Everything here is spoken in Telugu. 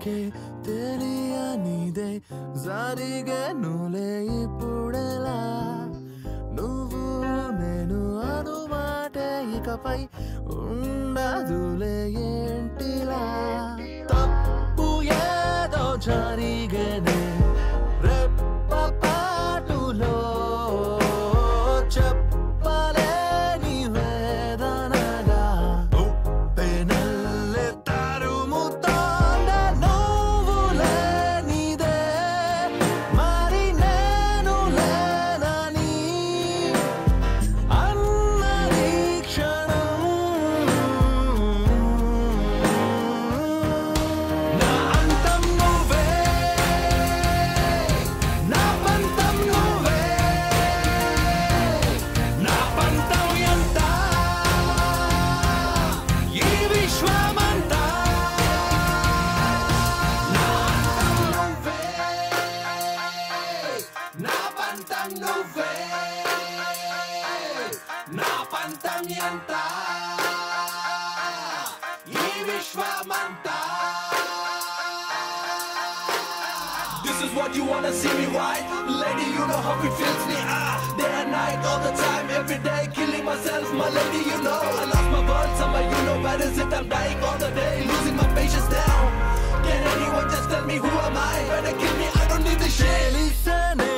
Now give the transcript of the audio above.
నాకే తెలియనిదే జరిగేనులే ఇప్పుడెలా నువ్వు నేను అనుమాటే ఇకపై ఉండదులే ఏంటిలా తప్పు ఏదో జరిగేనే రెప్పపాటులో చెప్పలేని వేదనగా ఉప్పెనల్లే తరుముతోందే నువ్వు లేనిదే మరి నేను లేనని అన్నది క్షణం నా అంతం నువ్వే నా పంతం నువ్వే నా పంతం ఎంత ఈ విశ్వమంతా నా అంతం నువ్వే నా పంతం నువ్వే నా పంతం ఎంత ఈ విశ్వమంతా This is what you wanna see me right? Lady, you know how it feels me. Day and night, all the time, every day, killing myself. My lady, you know I lost my words. Somewhere you know where is it? I'm dying all the day, losing my patience now. Can anyone just tell me who am I? Better kill me, I don't need this shit. తెలిసనే